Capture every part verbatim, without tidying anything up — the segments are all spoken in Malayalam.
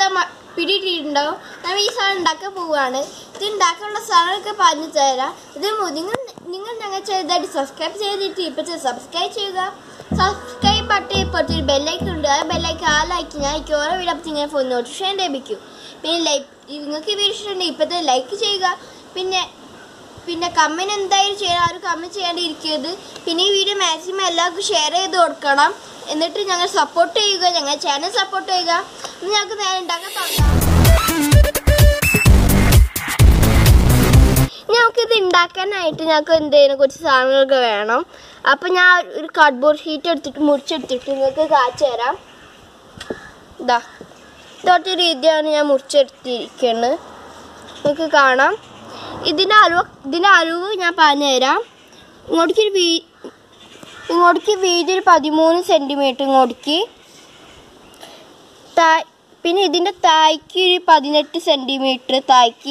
പിടിയിട്ടുണ്ടാവും. നമ്മൾ ഈ സാധനം ഉണ്ടാക്കാൻ പോവുകയാണ്. ഇത് ഉണ്ടാക്കാനുള്ള സാധനമൊക്കെ പറഞ്ഞു തരാം. ഇത് നിങ്ങൾ നിങ്ങൾ ഞങ്ങൾ ചെയ്തായിട്ട് സബ്സ്ക്രൈബ് ചെയ്തിട്ട് ഇപ്പോഴത്തെ സബ്സ്ക്രൈബ് ചെയ്യുക. സബ്സ്ക്രൈബ് ബട്ടൺ ഇപ്പോഴത്തെ ഒരു ബെല്ലൈക്കൺ ഉണ്ട്. ആ ബെല്ലൈക്കൺ ആലാക്കി ഞാൻ എനിക്ക് ഓരോ വീഡിയോ അപ്പോൾ ഇങ്ങനെ ഫോൺ നോട്ടിഫിക്കേഷൻ ലഭിക്കും. പിന്നെ ലൈക്ക് നിങ്ങൾക്ക് വീഡിയോ ഇഷ്ടമുണ്ടെങ്കിൽ ഇപ്പോഴത്തെ ലൈക്ക് ചെയ്യുക. പിന്നെ പിന്നെ കമൻറ്റ് എന്തായാലും ചെയ്യണം. ആരും കമൻറ്റ് ചെയ്യാണ്ടിരിക്കരുത്. പിന്നെ ഈ വീഡിയോ മാക്സിമം എല്ലാവർക്കും ഷെയർ ചെയ്ത് കൊടുക്കണം. എന്നിട്ട് ഞങ്ങൾ സപ്പോർട്ട് ചെയ്യുക, ഞങ്ങളുടെ ചാനൽ സപ്പോർട്ട് ചെയ്യുക. ഞങ്ങൾക്ക് നേരെ ഉണ്ടാക്കാൻ തുടങ്ങാം. ഞങ്ങൾക്കിത് ഉണ്ടാക്കാനായിട്ട് ഞങ്ങൾക്ക് എന്തെങ്കിലും കുറച്ച് സാധനങ്ങളൊക്കെ വേണം. അപ്പം ഞാൻ ഒരു കാർഡ്ബോർഡ് ഷീറ്റ് എടുത്തിട്ട് മുറിച്ചെടുത്തിട്ട് നിങ്ങൾക്ക് കാണിച്ചു തരാം. ഇതാ ഇതോട്ട് രീതിയാണ് ഞാൻ മുറിച്ചെടുത്തിരിക്കുന്നത്. നിങ്ങൾക്ക് കാണാം. ഇതിൻ്റെ അളവ് ഇതിൻ്റെ അളവ് ഞാൻ പറഞ്ഞു തരാം. ഇങ്ങോട്ടേക്ക് വീ ഇങ്ങോട്ടേക്ക് വീതി ഒരു പതിമൂന്ന് സെൻറ്റിമീറ്റർ ഇങ്ങോട്ടേക്ക് തായ് പിന്നെ ഇതിൻ്റെ തായ്ക്ക് ഒരു പതിനെട്ട് സെൻറ്റിമീറ്റർ തായ്ക്ക്.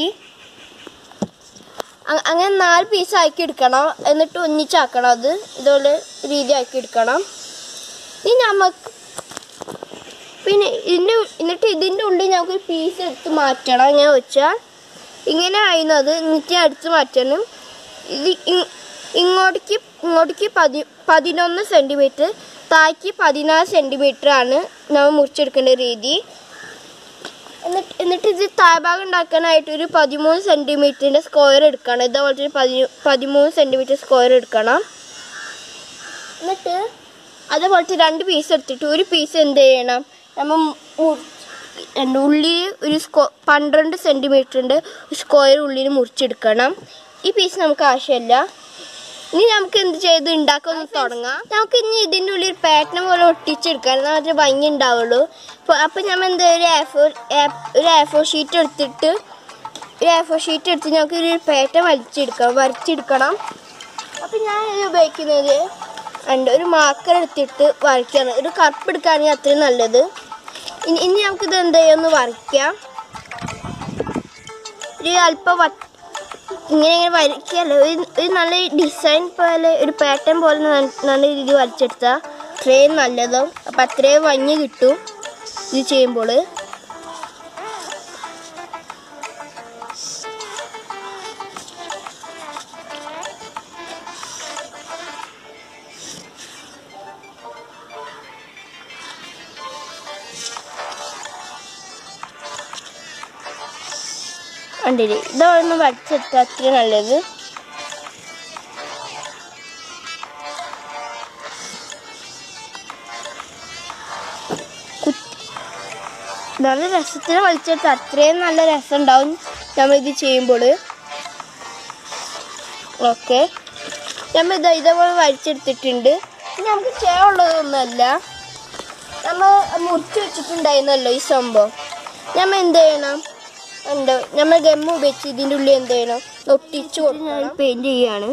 അങ്ങനെ നാല് പീസ് ആക്കി എടുക്കണം. എന്നിട്ട് ഒന്നിച്ചാക്കണം. അത് ഇതുപോലെ രീതി ആക്കി എടുക്കണം. ഇനി നമുക്ക് പിന്നെ ഇതിൻ്റെ എന്നിട്ട് ഇതിൻ്റെ ഉള്ളിൽ നമുക്കൊരു പീസ് എടുത്ത് മാറ്റണം. എങ്ങനെ വെച്ചാൽ ഇങ്ങനെ ആയിരുന്നത് എന്നിട്ട് എടുത്ത് മാറ്റണം. ഇത് ഇങ്ങോട്ടേക്ക് ഇങ്ങോട്ടേക്ക് പതി പതിനൊന്ന് സെൻറ്റിമീറ്റർ തായ്ക്ക് പതിനാല് സെൻറ്റിമീറ്റർ ആണ് നമ്മൾ മുറിച്ചെടുക്കേണ്ട രീതി. എന്നിട്ട് എന്നിട്ട് ഇത് താഴ്ഭാഗം ഉണ്ടാക്കാനായിട്ട് ഒരു പതിമൂന്ന് സെൻറ്റിമീറ്ററിൻ്റെ സ്ക്വയർ എടുക്കണം. ഇതേപോലത്തെ ഒരു പതി പതിമൂന്ന് സെൻറ്റിമീറ്റർ സ്ക്വയർ എടുക്കണം. എന്നിട്ട് അതേപോലത്തെ രണ്ട് പീസ് എടുത്തിട്ട് ഒരു പീസ് എന്ത് ചെയ്യണം, നമ്മൾ രണ്ട് ഉള്ളി ഒരു സ്ക്വ പന്ത്രണ്ട് സെൻറ്റിമീറ്ററിൻ്റെ സ്ക്വയർ ഉള്ളിൽ മുറിച്ചെടുക്കണം. ഈ പീസ് നമുക്ക് ആവശ്യമില്ല. ഇനി നമുക്ക് എന്ത് ചെയ്ത് ഉണ്ടാക്കാമെന്ന് തുടങ്ങാം. നമുക്ക് ഇനി ഇതിൻ്റെ ഉള്ളിൽ ഒരു പാറ്റേൺ പോലെ ഒട്ടിച്ചെടുക്കാം. എന്നാൽ മാത്രമേ ഭംഗി ഉണ്ടാവുള്ളൂ. അപ്പോൾ അപ്പം നമ്മൾ എന്താ ഒരു എ ഫോർ ഒരു എ ഫോർ ഷീറ്റ് എടുത്തിട്ട് ഒരു എ ഫോർ ഷീറ്റ് എടുത്ത് നമുക്ക് ഒരു പാറ്റേൺ വലിച്ചെടുക്കാം വരച്ചെടുക്കണം. അപ്പം ഞാൻ ഉപയോഗിക്കുന്നത് ഉണ്ട് ഒരു മാർക്കർ എടുത്തിട്ട് വരയ്ക്കണം. ഒരു കറുപ്പ് എടുക്കുകയാണെങ്കിൽ അത്രയും നല്ലത്. ഇനി ഇനി നമുക്കിത് എന്താ ചെയ്യുമെന്ന് വരയ്ക്കാം. ഒരു അല്പം വ ഇങ്ങനെ ഇങ്ങനെ വരയ്ക്കാമല്ലോ. ഒരു ഒരു നല്ല ഡിസൈൻ പോലെ ഒരു പാറ്റേൺ പോലെ നല്ല രീതിയിൽ വരച്ചെടുത്താൽ അത്രയും നല്ലതും. അപ്പം അത്രയും ഭംഗി കിട്ടും ഇത് ചെയ്യുമ്പോൾ. കണ്ടില്ലേ, ഇതൊന്ന് വരച്ചെടുത്താൽ അത്രയും നല്ലത്. നല്ല രസത്തിന് വലിച്ചെടുത്താൽ അത്രയും നല്ല രസം ഉണ്ടാവും നമ്മളിത് ചെയ്യുമ്പോൾ. ഓക്കെ, നമ്മൾ ഇത് ഇതേപോലെ വരച്ചെടുത്തിട്ടുണ്ട്. നമുക്ക് ചെയ്യാനുള്ളതൊന്നുമല്ല, നമ്മൾ മുറിച്ച് വെച്ചിട്ടുണ്ടായിരുന്നല്ലോ ഈ സംഭവം. നമ്മൾ എന്ത് ചെയ്യണം, ഉണ്ട് നമ്മൾ ഗമ്മ ഉപയോഗിച്ച് ഇതിൻ്റെ ഉള്ളിൽ എന്ത് ചെയ്യണം, ഒട്ടിച്ച് കൊടുക്കണം. പെയിൻറ്റ് ചെയ്യാണ്.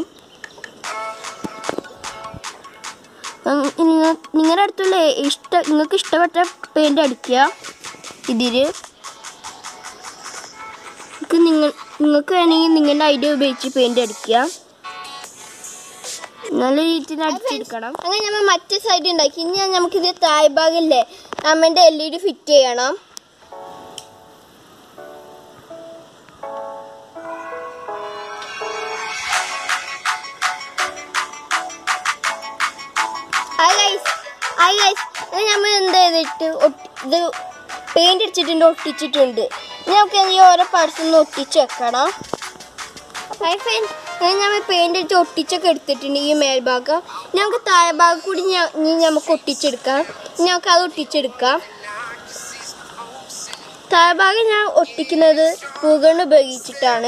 നിങ്ങളുടെ അടുത്തുള്ള ഇഷ്ടം നിങ്ങൾക്ക് ഇഷ്ടപ്പെട്ട പെയിൻറ്റ് അടിക്കുക ഇതിൽ. നിങ്ങൾ നിങ്ങൾക്ക് വേണമെങ്കിൽ നിങ്ങളുടെ ഐഡിയ ഉപയോഗിച്ച് പെയിൻറ്റ് അടിക്കുക. നല്ല രീതിയിൽ അടിച്ചെടുക്കണം. അങ്ങനെ നമ്മൾ മറ്റേ സൈഡ് ഉണ്ടാക്കി. ഇനി നമുക്കിത് താഴ്ഭാഗമില്ലേ നമ്മൻ്റെ എൽ ഇ ഡി ഫിറ്റ് ചെയ്യണം. നമ്മൾ എന്താ ചെയ്തിട്ട് ഇത് പെയിന്റ് അടിച്ചിട്ടുണ്ട്, ഒട്ടിച്ചിട്ടുണ്ട്. നമുക്ക് ഈ ഓരോ പാർട്സ് ഒന്ന് ഒട്ടിച്ച് വെക്കണം. നമ്മൾ പെയിന്റ് അടിച്ച് ഒട്ടിച്ചൊക്കെ എടുത്തിട്ടുണ്ട് ഈ മേൽഭാഗം. നമുക്ക് താഴ്ഭാഗം കൂടി ഇനി നമുക്ക് ഒട്ടിച്ചെടുക്കാം. ഞങ്ങൾക്ക് അത് ഒട്ടിച്ചെടുക്കാം. താഴ്ഭാഗം ഞാൻ ഒട്ടിക്കുന്നത് പൂകൾ ഉപയോഗിച്ചിട്ടാണ്.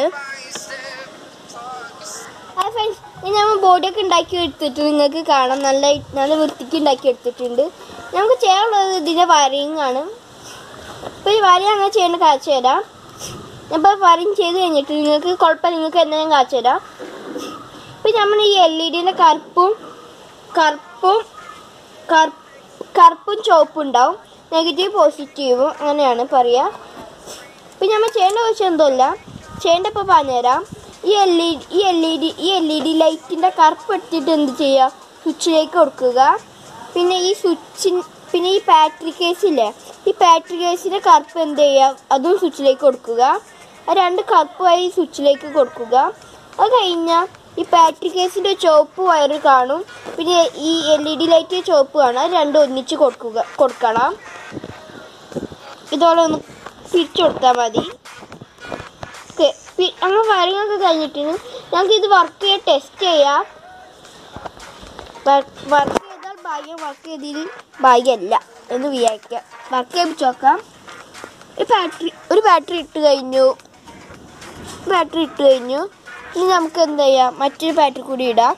ഹായ് ഫ്രണ്ട്സ്, ഇനി നമ്മൾ ബോഡിയൊക്കെ ഉണ്ടാക്കി എടുത്തിട്ട് നിങ്ങൾക്ക് കാണാം. നല്ല നല്ല വൃത്തിക്ക് ഉണ്ടാക്കി എടുത്തിട്ടുണ്ട്. നമുക്ക് ചെയ്യാനുള്ളത് ഇതിൻ്റെ വയറിങ് ആണ്. ഇപ്പോൾ ഈ വയറിങ് അങ്ങനെ ചെയ്യേണ്ട കാഴ്ച തരാം. അപ്പോൾ വയറിങ് ചെയ്ത് കഴിഞ്ഞിട്ട് നിങ്ങൾക്ക് കുഴപ്പമില്ല, നിങ്ങൾക്ക് എന്തെങ്കിലും കാഴ്ച തരാം. ഇപ്പം നമ്മൾ ഈ എൽ ഇ ഡിൻ്റെ കറുപ്പും കറുപ്പും കറുപ്പും ചുവപ്പും ഉണ്ടാവും. നെഗറ്റീവ് പോസിറ്റീവും അങ്ങനെയാണ് പറയുക. ഇപ്പം നമ്മൾ ചെയ്യേണ്ട ആവശ്യം എന്തല്ല, ചെയ്യേണ്ട ഇപ്പോൾ പറഞ്ഞുതരാം. ഈ എൽ ഇ ഡി ഈ എൽ ഇ ഡി ഈ എൽ ഇ ഡി ലൈറ്റിൻ്റെ കറുപ്പ് എടുത്തിട്ട് എന്ത് ചെയ്യുക, സ്വിച്ചിലേക്ക് കൊടുക്കുക. പിന്നെ ഈ സ്വിച്ചിൻ പിന്നെ ഈ ബാറ്ററി കേസില്ലേ, ഈ ബാറ്ററി കേസിൻ്റെ കറുപ്പ് എന്ത് ചെയ്യുക, അതും സ്വിച്ചിലേക്ക് കൊടുക്കുക. ആ രണ്ട് കറുപ്പായി സ്വിച്ചിലേക്ക് കൊടുക്കുക. അത് കഴിഞ്ഞാൽ ഈ ബാറ്ററി കേസിൻ്റെ ചുവപ്പ് വയർ കാണും, പിന്നെ ഈ എൽ ഇ ഡി ലൈറ്റ് ചുവപ്പ് കാണും. അത് രണ്ടും ഒന്നിച്ച് കൊടുക്കുക കൊടുക്കണം ഇതോടെ ഒന്ന് പിരിച്ചു കൊടുത്താൽ മതി. ഓക്കെ, അങ്ങനെ വയറിങ്ങൊക്കെ കഴിഞ്ഞിട്ട് ഞങ്ങൾക്ക് ഇത് വർക്ക് ചെയ്യാൻ ടെസ്റ്റ് ചെയ്യാം. വർക്ക് ചെയ്താൽ ഭാഗ്യം, വർക്ക് ചെയ്തതിൽ ഭാഗ്യമല്ല എന്ന് വിചാരിക്കാം. വർക്ക് ചെയ്യിപ്പിച്ച് നോക്കാം. ഒരു ബാറ്ററി ഒരു ബാറ്ററി ഇട്ട് കഴിഞ്ഞു ബാറ്ററി ഇട്ട് കഴിഞ്ഞു ഇനി നമുക്ക് എന്ത് ചെയ്യാം, മറ്റൊരു ബാറ്ററി കൂടി ഇടാം.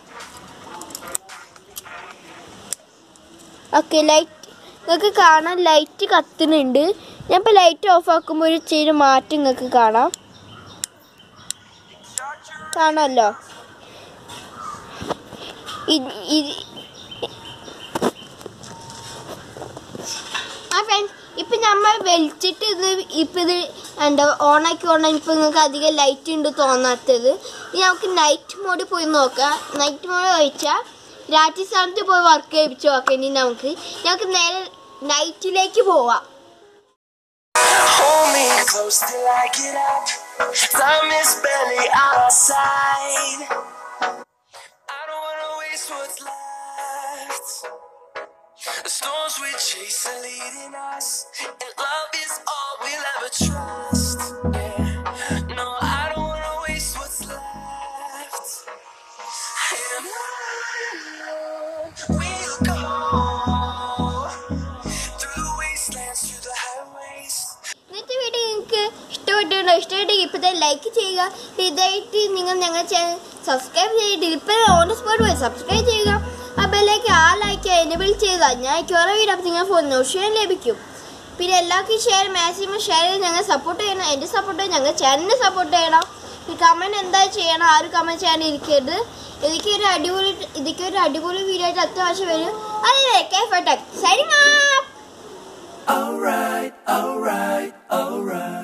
ഓക്കെ, ലൈറ്റ് നിങ്ങൾക്ക് കാണാം, ലൈറ്റ് കത്തുന്നുണ്ട്. ഞാൻ ഇപ്പോൾ ലൈറ്റ് ഓഫ് ആക്കുമ്പോൾ ഒരു ചെറിയ മാറ്റം നിങ്ങൾക്ക് കാണാം കാണാമല്ലോ. ആ ഫ്രണ്ട്സ്, ഇപ്പം നമ്മൾ വലിച്ചിട്ട് ഇത് ഇപ്പം ഇത് എന്താ ഓണാക്കി ഓണാക്കി ഇപ്പോൾ നിങ്ങൾക്ക് അധികം ലൈറ്റ് ഉണ്ട് തോന്നാത്തത്. ഇനി നമുക്ക് നൈറ്റ് മോഡ് പോയി നോക്കാം. നൈറ്റ് മോഡ് കഴിച്ചാൽ രാത്രി സമയത്ത് പോയി വർക്ക് ചെയ്യിപ്പിച്ച് നോക്കാം. ഇനി നമുക്ക് ഞങ്ങൾക്ക് നേരെ നൈറ്റിലേക്ക് പോവാം. Hold me close till I get up. Time is barely on our side. I don't wanna waste what's left. The storms we chase are leading us, and love is all we'll ever trust. Yeah. No, I don't wanna waste what's left. And on we'll go through the wastelands, through the highways. ഇന്നത്തെ വീഡിയോ നിങ്ങൾക്ക് ഇഷ്ടപ്പെട്ടുണ്ടോ? ഇഷ്ടപ്പെട്ടെങ്കിൽ ഇപ്പോൾ തന്നെ ലൈക്ക് ചെയ്യുക. ഇതായിട്ട് നിങ്ങൾ ഞങ്ങളുടെ ചാനൽ സബ്സ്ക്രൈബ് ചെയ്തിട്ട് ഇപ്പോൾ ഓൺ സ്പോട്ട് പോയി സബ്സ്ക്രൈബ് ചെയ്യുക. ആ ബെല്ലേക്ക് ആ ലൈക്ക് എനേബിൾ ചെയ്യുക. ഞാൻ കുറേ വീഡിയോ അപ്പോൾ നിങ്ങൾ ഫോൺ നോട്ടിഫിക്കേഷൻ ലഭിക്കും. പിന്നെ എല്ലാവർക്കും ഷെയർ മാക്സിമം ഷെയർ ചെയ്ത് ഞങ്ങൾ സപ്പോർട്ട് ചെയ്യണം. എൻ്റെ സപ്പോർട്ട് ഞങ്ങൾ ചാനലിനെ സപ്പോർട്ട് ചെയ്യണം. ഈ കമൻറ്റ് എന്താ ചെയ്യണം, ആരും കമൻറ്റ് ചെയ്യാൻ ഇരിക്കരുത്. എനിക്കൊരു അടിപൊളി ഇതൊക്കെ അടിപൊളി വീഡിയോ ആയിട്ട് അടുത്ത പ്രാവശ്യം വരും. അതെ, signing off. Alright, alright, alright.